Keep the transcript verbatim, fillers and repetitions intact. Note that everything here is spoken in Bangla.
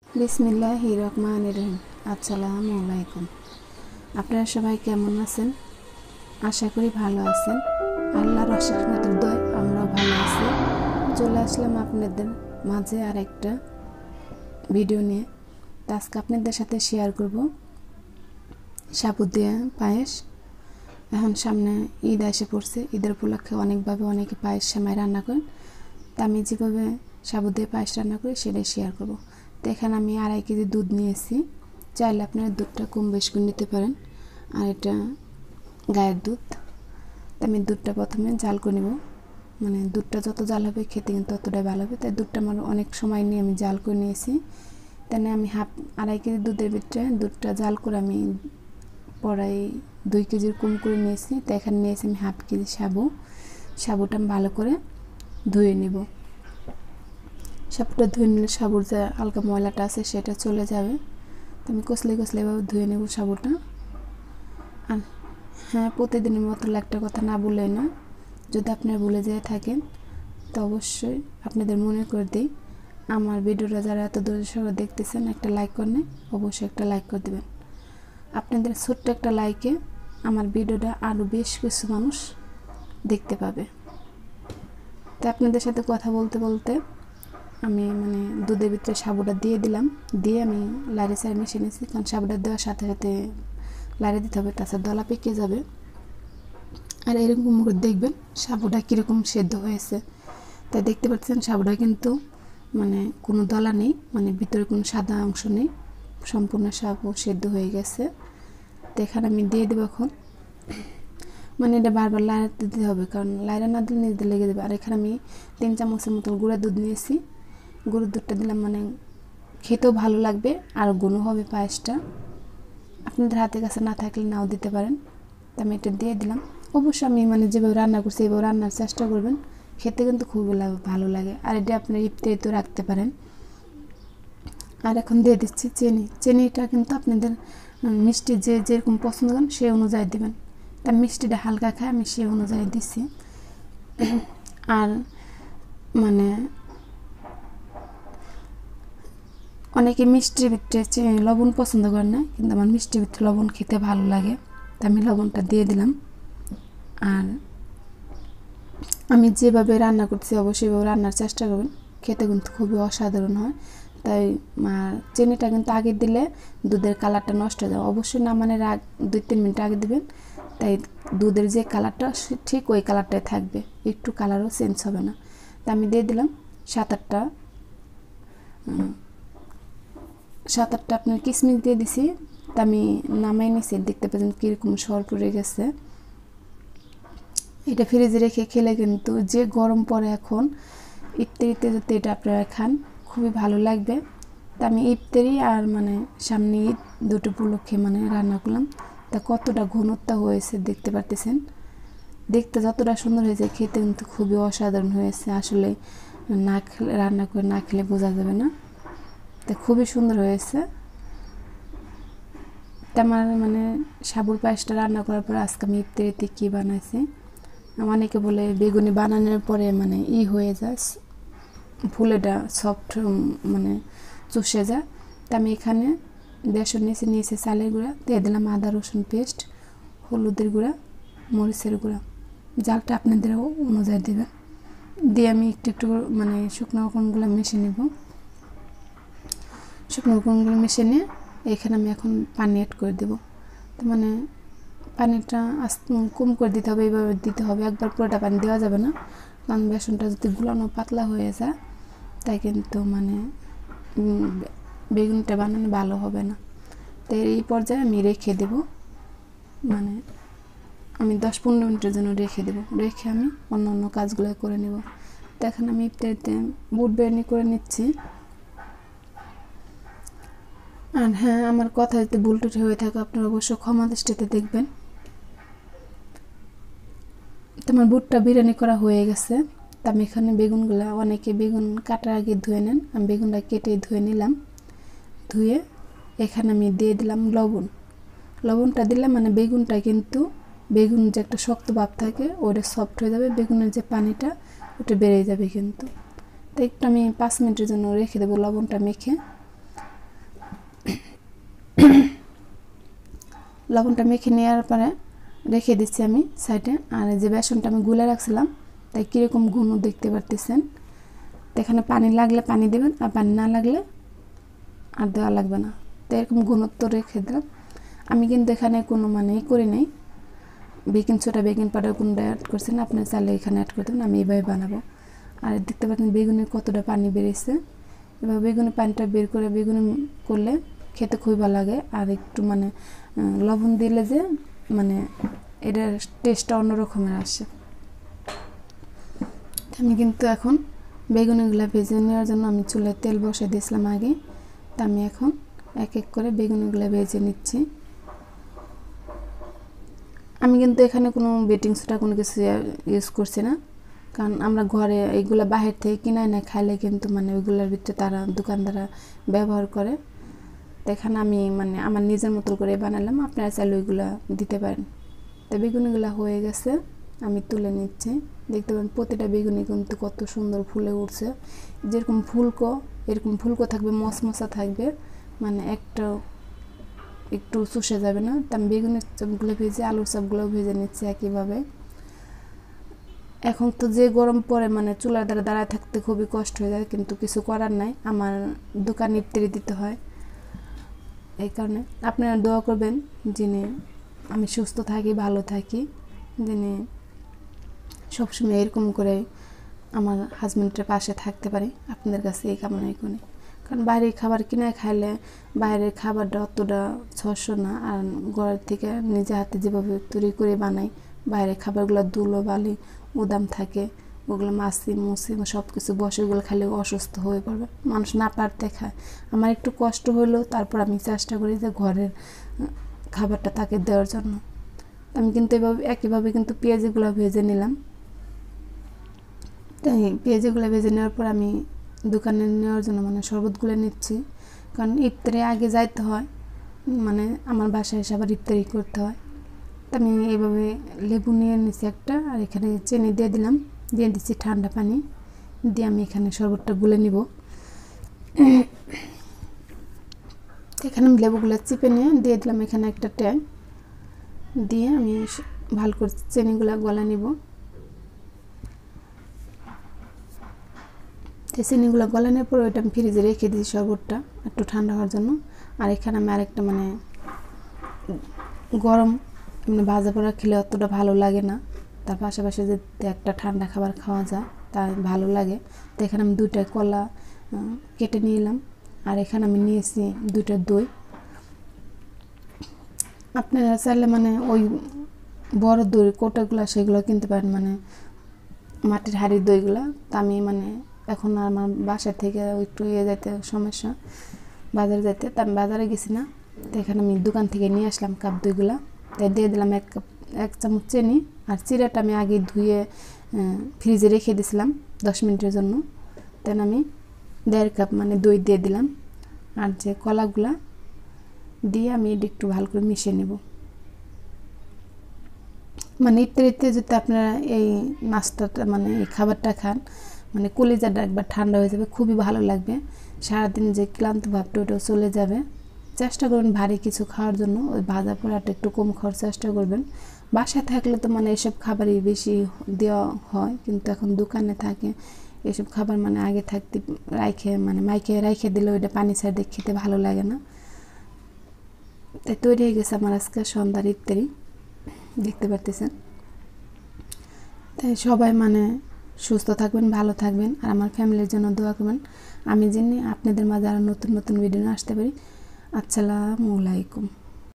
বিসমিল্লাহির রহমানির রহিম। আসসালামু আলাইকুম। আপনারা সবাই কেমন আছেন? আশা করি ভালো আছেন। আল্লাহর অশেষ রহমতের দয় আমরাও ভালো আছি। চলে আসলাম আপনাদের মাঝে আরেকটা ভিডিও নিয়ে। তো আজকে আপনাদের সাথে শেয়ার করব সাবু দিয়ে পায়েস। এখন সামনে ঈদ এসে পড়ছে। ঈদের উপলক্ষে অনেকভাবে অনেকে পায়েস সেমাই রান্না করেন। তা আমি যেভাবে সাবু দিয়ে পায়েস রান্না করি সেটাই শেয়ার করব। তো এখানে আমি আড়াই কেজি দুধ নিয়েছি। চাইলে আপনারা দুধটা কম বেশি করে নিতে পারেন। আর এটা গায়ের দুধ। তো আমি দুধটা প্রথমে জাল করে নেব। মানে দুধটা যত জাল হবে খেতে কিন্তু ততটাই ভালো হবে। তাই দুধটা আমার অনেক সময় নিয়ে আমি জাল করে নিয়েছি। তাই আমি হাফ আড়াই কেজি দুধের ভিতরে দুধটা জাল করে আমি পড়াই দুই কেজির কম করে নিয়েছি। তো এখানে নিয়েছি আমি হাফ কেজি সাবু। সাবুটা আমি ভালো করে ধুয়ে নেব। সাবুটা ধুয়ে নিলে সাবুর যে হালকা ময়লাটা আছে সেটা চলে যাবে। তো আমি কষলে কষলে এভাবে ধুয়ে নেব সাবুটা। আর হ্যাঁ, প্রতিদিনের মতো একটা কথা না বলে না, যদি আপনারা ভুলে যেয়ে থাকেন তো অবশ্যই আপনাদের মনে করে দিই, আমার ভিডিওটা যারা এত দূরে সবাই দেখতেছেন একটা লাইক করে অবশ্যই একটা লাইক করে দেবেন। আপনাদের ছোট্ট একটা লাইকে আমার ভিডিওটা আরও বেশ কিছু মানুষ দেখতে পাবে। তো আপনাদের সাথে কথা বলতে বলতে আমি মানে দুধের ভিতরে সাবুটা দিয়ে দিলাম। দিয়ে আমি লাড়ি চাড়ি মিশিয়ে নিয়েছি, কারণ সাবুটা দেওয়ার সাথে সাথে লাড়ি দিতে হবে, তাছাড়া দলা পেকে যাবে। আর এরকম করে দেখবেন সাবুটা কীরকম সেদ্ধ হয়েছে। তাই দেখতে পাচ্ছেন সাবুটা কিন্তু মানে কোনো দলা নেই, মানে ভিতরে কোনো সাদা অংশ নেই, সম্পূর্ণ সাবু সেদ্ধ হয়ে গেছে। তো এখানে আমি দিয়ে দেবো এখন, মানে এটা বারবার লাড়াতে দিতে হবে, কারণ লাড়া না দিলে নিজে লেগে দেবে। আর এখানে আমি তিন চামচের মতো গুঁড়া দুধ নিয়েছি। গরুর দুধটা দিলাম, মানে খেতেও ভালো লাগবে আর ঘন হবে পায়েসটা। আপনাদের হাতের কাছে না থাকলে নাও দিতে পারেন। তো আমি এটা দিয়ে দিলাম। অবশ্যই আমি মানে যেভাবে রান্না করছি এভাবে রান্নার চেষ্টা করবেন, খেতে কিন্তু খুবই ভালো লাগে। আর এটা আপনার ইফতারিতেও রাখতে পারেন। আর এখন দিয়ে দিচ্ছি চিনি। চিনিটা কিন্তু আপনাদের মিষ্টি যে যেরকম পছন্দ করেন সে অনুযায়ী দেবেন। তা মিষ্টিটা হালকা খায় আমি সে অনুযায়ী দিচ্ছি। আর মানে অনেকে মিষ্টির ভিতরে লবণ পছন্দ করেন না, কিন্তু আমার মিষ্টির ভিতরে লবণ খেতে ভালো লাগে, তা আমি লবণটা দিয়ে দিলাম। আর আমি যেভাবে রান্না করছি অবশ্যই এভাবে রান্নার চেষ্টা করবেন, খেতে কিন্তু খুবই অসাধারণ হয়। তাই চিনিটা কিন্তু আগে দিলে দুধের কালারটা নষ্ট হয়ে যাবে। অবশ্যই নামানোর আগ দুই তিন মিনিট আগে দেবেন, তাই দুধের যে কালারটা ঠিক ওই কালারটাই থাকবে, একটু কালারও চেঞ্জ হবে না। তা আমি দিয়ে দিলাম সাত আটটা সাত আটটা আপনার কিশমিশ দিয়ে দিছি। তা আমি নামাই নিছি, দেখতে পাচ্ছেন কীরকম সর পড়ে গেছে। এটা ফ্রিজে রেখে খেলে কিন্তু যে গরম পড়ে এখন ইফতারিতে যদি এটা আপনারা খান খুবই ভালো লাগবে। তা আমি ইফতারি আর মানে সামনে ঈদ দুটো উপলক্ষে মানে রান্না করলাম। তা কতটা ঘনত্ব হয়েছে দেখতে পারতেছেন। দেখতে যতটা সুন্দর হয়েছে খেতে কিন্তু খুবই অসাধারণ হয়েছে। আসলে না খেলে রান্না করে না খেলে বোঝা যাবে না। তা খুবই সুন্দর হয়েছে। তা আমার মানে সাবুর পায়েসটা রান্না করার পর আজকে আমি ইফতারিতে কী বানাইছি, অনেকে বলে বেগুনি বানানোর পরে মানে ই হয়ে যায়, ফুলেটা সফট মানে চুষে যায়। তা আমি এখানে বেসন নিচে নিয়েছি, চালের গুঁড়া দিয়ে দিলাম, আদা রসুন পেস্ট, হলুদের গুঁড়া, মরিচের গুঁড়া, জালটা আপনাদের অনুযায়ী দেবেন। দিয়ে আমি একটু একটু মানে শুকনো উপকরণগুলো মিশিয়ে নেব। শুকনো উপকরণগুলো মিশিয়ে নিয়ে এখানে আমি এখন পানি অ্যাড করে দেব। তো মানে পানিটা আস্তে কম করে দিতে হবে, এইভাবে দিতে হবে, একবার পুরোটা পানি দেওয়া যাবে না, কারণ বেসনটা যদি গুলানো পাতলা হয়ে যায় তাই কিন্তু মানে বেগুনটা বানানো ভালো হবে না। তো এই পর্যায়ে আমি রেখে দেব, মানে আমি দশ পনেরো মিনিটের জন্য রেখে দেব। রেখে আমি অন্য অন্য কাজগুলো করে নেব। তো এখন আমি ইফতারিতে বুট বিরিয়ানি করে নিচ্ছি। আর হ্যাঁ, আমার কথা যদি ভুল টুটি হয়ে থাকে আপনারা অবশ্যই ক্ষমা দৃষ্টিতে দেখবেন। তোমার বুটটা বিরিয়ানি করা হয়ে গেছে। তা আমি এখানে বেগুনগুলো, অনেকে বেগুন কাটার আগে ধুয়ে নেন, আমি বেগুনটা কেটে ধুয়ে নিলাম। ধুয়ে এখানে আমি দিয়ে দিলাম লবণ। লবণটা দিলে মানে বেগুনটা কিন্তু বেগুন যে একটা শক্ত ভাব থাকে ওটা সফট হয়ে যাবে, বেগুনের যে পানিটা ওটা বেড়ে যাবে কিন্তু। তো একটু আমি পাঁচ মিনিটের জন্য রেখে দেবো লবণটা মেখে। লবণটা মেখে নেওয়ার পরে রেখে দিচ্ছি আমি সাইডে। আর যে বেসনটা আমি গুলে রাখছিলাম তাই কীরকম ঘন দেখতে পারতেছেন। তো এখানে পানি লাগলে পানি দেবেন, আর পানি না লাগলে আর দেওয়া লাগবে না। তো এরকম ঘনত্ব রেখে দিলাম। আমি কিন্তু এখানে কোনো মানে করি নাই, বেকিং সোডা বেকিং পাউডার কোনটা অ্যাড করছি না, আপনার চাইলে এখানে অ্যাড করে দেবেন। আমি এইভাবে বানাবো। আর দেখতে পাচ্ছেন বেগুনের কতটা পানি বেরিয়েছে। এবার বেগুনের পানিটা বের করে বেগুনি করলে খেতে খুবই ভালো লাগে। আর একটু মানে লবণ দিলে যে মানে এটার টেস্টটা অন্যরকমের আসে। আমি কিন্তু এখন বেগুনিগুলো ভেজে নেওয়ার জন্য আমি চুলায় তেল বসে দিয়েছিলাম আগে। তা আমি এখন এক এক করে বেগুনিগুলো ভেজে নিচ্ছি। আমি কিন্তু এখানে কোনো বেকিং সোডা কোনো কিছু ইউজ করছি না, কারণ আমরা ঘরে এইগুলো বাহির থেকে কিনে না খাইলে কিন্তু মানে ওইগুলোর ভিতরে তারা দোকানদাররা ব্যবহার করে। তো এখানে আমি মানে আমার নিজের মতো করে বানালাম, আপনারা চাইলে ওইগুলো দিতে পারেন। তো বেগুনিগুলো হয়ে গেছে, আমি তুলে নিচ্ছি। দেখতে পাবেন প্রতিটা বেগুনি কিন্তু কত সুন্দর ফুলে উঠছে। যেরকম ফুলকো এরকম ফুলকো থাকবে, মশমশা থাকবে, মানে একটা একটু চুষে যাবে না। তো আমি বেগুনের চপগুলো ভেজে আলুর চপগুলোও ভেজে নিচ্ছি একইভাবে। এখন তো যে গরম পড়ে মানে চুলার দ্বারা দাঁড়ায় থাকতে খুবই কষ্ট হয়ে যায়, কিন্তু কিছু করার নাই, আমার দোকান ইফতারি দিতে হয়। এই কারণে আপনারা দোয়া করবেন যিনি আমি সুস্থ থাকি, ভালো থাকি, যিনি সবসময় এরকম করে আমার হাজব্যান্ডের পাশে থাকতে পারি। আপনাদের কাছে এই কামনাই করি। কারণ বাইরের খাবার কিনে খাইলে বাইরের খাবারটা অতটা ছশো না, আর ঘরের থেকে নিজে হাতে যেভাবে তৈরি করে বানাই, বাইরের খাবারগুলো ধুলো বালি উদাম থাকে, ওগুলো মাছি মুছি সব কিছু বসে, ওগুলো খাইলে অসুস্থ হয়ে পড়বে, মানুষ না পারতে খায়। আমার একটু কষ্ট হলেও তারপর আমি চেষ্টা করি যে ঘরের খাবারটা তাকে দেওয়ার জন্য। আমি কিন্তু এভাবে একইভাবে কিন্তু পেঁয়াজগুলো ভেজে নিলাম। তাই পেঁয়াজগুলো ভেজে নেওয়ার পর আমি দোকানে নেওয়ার জন্য মানে শরবতগুলো নিচ্ছি, কারণ ইফতারে আগে যাইতে হয়, মানে আমার বাসায় এসে আবার ইফতারি করতে হয়। তো আমি এইভাবে লেবু নিয়ে নিচ্ছি একটা, আর এখানে চিনি দিয়ে দিলাম, দিয়ে দিচ্ছি ঠান্ডা পানি দিয়ে আমি এখানে শরবতটা গুলে নিব। এখানে আমি লেবুগুলো চিপে নিয়ে দিয়ে দিলাম এখানে একটা ট্যাং দিয়ে আমি ভালো করে চিনিগুলো গলা নিব। তো চিনিগুলো গলানোর পর ওইটা আমি ফ্রিজে রেখে দিই শরবতটা একটু ঠান্ডা হওয়ার জন্য। আর এখানে আমি আরেকটা মানে গরম মানে ভাজা পোড়া খেলে অতটা ভালো লাগে না, তার পাশাপাশি যদি একটা ঠান্ডা খাবার খাওয়া যায় তা ভালো লাগে। তো এখানে আমি দুইটা কলা কেটে নিয়ে এলাম, আর এখানে আমি নিয়েছি দুইটা দই। আপনারা চাইলে মানে ওই বড় দই কোটাগুলো সেগুলো কিনতে পারেন, মানে মাটির হাঁড়ির দইগুলো। তা আমি মানে এখন আমার বাসা থেকে একটু ইয়ে যেতে সমস্যা, বাজারে যেতে, তা আমি বাজারে গেছি না। তো এখানে আমি দোকান থেকে নিয়ে আসলাম কাপ দইগুলো। তাই দিয়ে দিলাম এক কাপ এক চামচ চিনি, আর চিরাটা আমি আগে ধুয়ে ফ্রিজে রেখে দিয়েছিলাম দশ মিনিটের জন্য। তাই আমি দেড় কাপ মানে দই দিয়ে দিলাম, আর যে কলাগুলা দিয়ে আমি এটা একটু ভালো করে মিশিয়ে নেব। মানে ইফতারিতে যদি আপনারা এই নাস্তাটা মানে এই খাবারটা খান, মানে কলিজাটা একবার ঠান্ডা হয়ে যাবে, খুবই ভালো লাগবে। সারাদিন যে ক্লান্ত ভাবটা ওটাও চলে যাবে। চেষ্টা করবেন ভারী কিছু খাওয়ার জন্য, ওই ভাজা পোড়াটা একটু কম খাওয়ার চেষ্টা করবেন। বাসায় থাকলে তো মানে এসব খাবারই বেশি দেওয়া হয়, কিন্তু এখন দোকানে থাকে এসব খাবার মানে আগে থাকতে রাইখে মানে মাইকে রাইখে দিলে ওইটা পানি ছাড় খেতে ভালো লাগে না। তাই তৈরি হয়ে গেছে আমার আজকে সন্ধ্যার ইফতারি, দেখতে পারতেছেন। তাই সবাই মানে সুস্থ থাকবেন, ভালো থাকবেন, আর আমার ফ্যামিলির জন্য দোয়া করবেন। আমি জানি আপনাদের মাঝে আরও নতুন নতুন ভিডিও আসতে পারি। আসসালামু আলাইকুম।